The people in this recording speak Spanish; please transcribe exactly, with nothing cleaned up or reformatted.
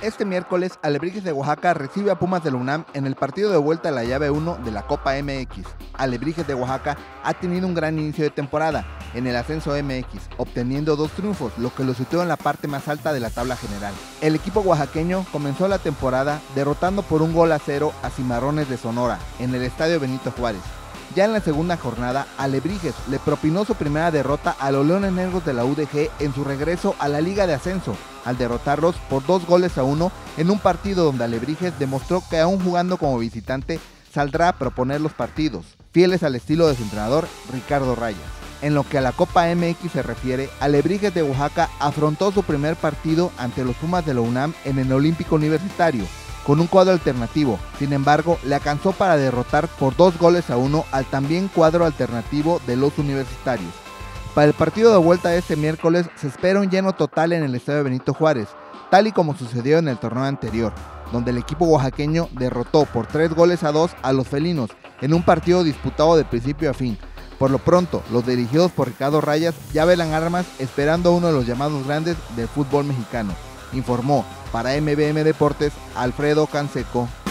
Este miércoles, Alebrijes de Oaxaca recibe a Pumas de la UNAM en el partido de vuelta a la llave uno de la Copa M X. Alebrijes de Oaxaca ha tenido un gran inicio de temporada en el ascenso M X, obteniendo dos triunfos, lo que lo situó en la parte más alta de la tabla general. El equipo oaxaqueño comenzó la temporada derrotando por un gol a cero a Cimarrones de Sonora en el Estadio Benito Juárez. Ya en la segunda jornada, Alebrijes le propinó su primera derrota a los Leones Negros de la U D G en su regreso a la Liga de Ascenso, al derrotarlos por dos goles a uno en un partido donde Alebrijes demostró que aún jugando como visitante saldrá a proponer los partidos, fieles al estilo de su entrenador Ricardo Rayas. En lo que a la Copa M X se refiere, Alebrijes de Oaxaca afrontó su primer partido ante los Pumas de la UNAM en el Olímpico Universitario, con un cuadro alternativo. Sin embargo, le alcanzó para derrotar por dos goles a uno al también cuadro alternativo de los universitarios. Para el partido de vuelta de este miércoles se espera un lleno total en el Estadio Benito Juárez, tal y como sucedió en el torneo anterior, donde el equipo oaxaqueño derrotó por tres goles a dos a los felinos en un partido disputado de principio a fin. Por lo pronto, los dirigidos por Ricardo Rayas ya velan armas esperando a uno de los llamados grandes del fútbol mexicano, informó para M B M Deportes Alfredo Canseco.